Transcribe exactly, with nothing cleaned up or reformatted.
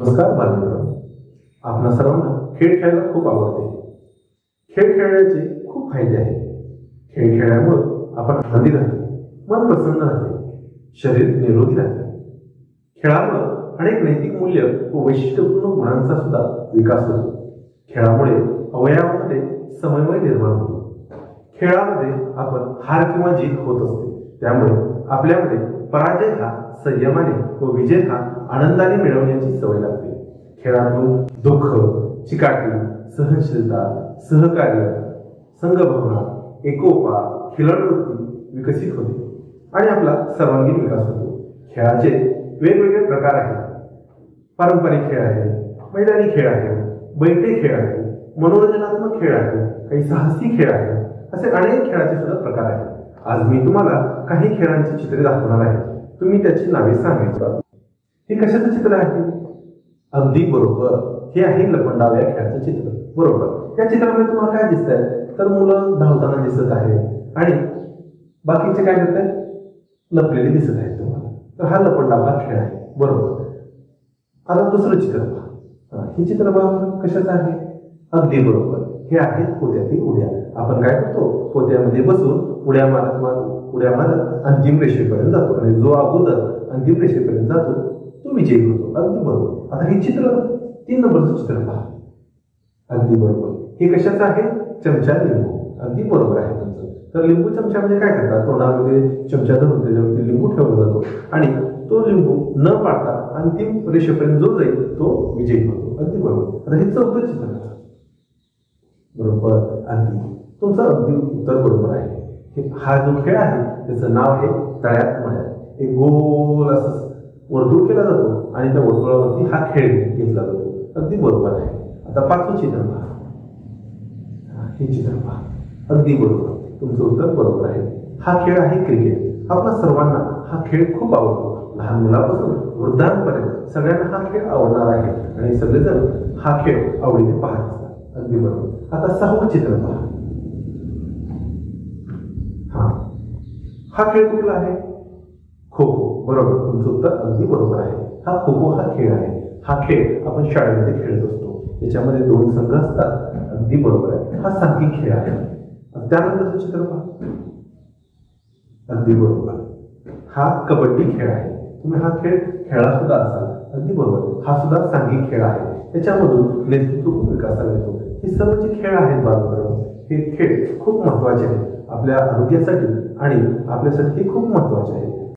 नमस्कार बालमित्रांनो, आपणा सर्वांना खेळ खेळायला खूप आवडते. खेळ खेळण्याचे खूप फायदे आहेत. खेळ खेळल्यामुळे आपण आनंदी राहतो, मन प्रसन्न राहते, शरीर निरोगी राहते. खेळामुळे अनेक नैतिक मूल्य व वैशिष्ट्यपूर्ण गुणांचा सुद्धा विकास होतो. खेळामुळे अवयवांमध्ये समन्वय निर्माण होतो. खेळामध्ये आपण हार किंवा जीत होत असते, त्यामुळे आपल्यामध्ये पराजय हा संयमाने व विजय हा आनंदाने मिळवण्याची सवय लागते. खेळातून दुःख, चिकाटी, सहनशीलता, सहकार्य, संघभावना, एकोपा, खिलाडूवृत्ती विकसित होते आणि आपला सर्वांगीण विकास होतो. खेळाचे वेगवेगळे प्रकार आहेत. पारंपरिक खेळ आहे, मैदानी खेळ आहे, बैठे खेळ आहे, मनोरंजनात्मक खेळ आहे, काही साहसी खेळ आहे, असे अनेक खेळाचे सुद्धा प्रकार आहेत. आज मी तुम्हाला काही खेळांची चित्रे दाखवणार आहे. तुम्ही त्याची नावे सांगायची. हे कशाचं चित्र आहे? अगदी बरोबर, हे आहे लपंडाव या खेळाचं चित्र. बरोबर, या चित्रामध्ये तुम्हाला काय दिसत आहे? तर मुलं धावताना दिसत आहे आणि बाकीचे काय करत आहेत? लपलेले दिसत आहेत तुम्हाला. तर हा लपंडाव हा खेळ आहे. बरोबर. आता दुसरं चित्र पहा. हे चित्र पहा, कशाचं आहे? अगदी बरोबर, हे आहे पोत्यातील उड्या. आपण काय करतो? पोत्यामध्ये बसून उड्या मारत मारत उड्या मारत अंतिम रेषेपर्यंत जातो आणि जो अगोदर अंतिम रेषेपर्यंत जातो तो विजयी होतो. अगदी बरोबर. आता हे चित्र तीन नंबरचं चित्र पहा. अगदी बरोबर, हे कशाचं आहे? चमचा लिंबू. अगदी बरोबर आहे तुमचं. तर लिंबू चमच्यामध्ये काय करतात? तोंडामध्ये चमचा धरून त्याच्यावरती लिंबू ठेवला जातो आणि तो लिंबू न पाडता अंतिम रेषेपर्यंत जो जाईल तो विजयी होतो. अगदी बरोबर. आता हे चौथं चित्र बरोबर. अगदी तुमचं अगदी उत्तर बरोबर आहे. हा जो खेळ आहे त्याचं नाव आहे तळ्यात मळ्यात. एक गोल असं वर्तुळ केला जातो आणि त्या वर्तुळावरती हा खेळ घेतला जातो. अगदी बरोबर आहे. आता पाचवं चित्र पहा. हे चित्र पहा. अगदी बरोबर, तुमचं उत्तर बरोबर आहे. हा खेळ आहे क्रिकेट. आपल्या सर्वांना हा खेळ खूप आवडतो. लहान मुलापासून वृद्धांपर्यंत सगळ्यांना हा खेळ आवडणार आहे आणि सगळेजण हा खेळ आवडीने पाहत असतात. अगदी बरोबर. आता सहावं चित्र पहा. हा हा खेळ कुठला आहे? खो खो. बरोबर, तुमचं उत्तर अगदी बरोबर आहे. हा खो खो हा खेळ आहे. हा खेळ आपण शाळेमध्ये खेळत असतो. याच्यामध्ये दोन संघ असतात. अगदी बरोबर आहे. हा सांघिक खेळ आहे. त्यानंतरचं चित्र पहा. अगदी बरोबर, हा कबड्डी खेळ आहे. तुम्ही हा खेळ खेळला सुद्धा असाल. अगदी बरोबर, हा सुद्धा सांघिक खेळ आहे. त्याच्यामधून नेतृत्व विकासाला येतो. हे सर्व जे खेळ आहेत बालमित्रांनो, हे खेळ खूप महत्वाचे आहेत आपल्या आरोग्यासाठी आणि आपल्यासाठी हे खूप महत्वाचे आहे.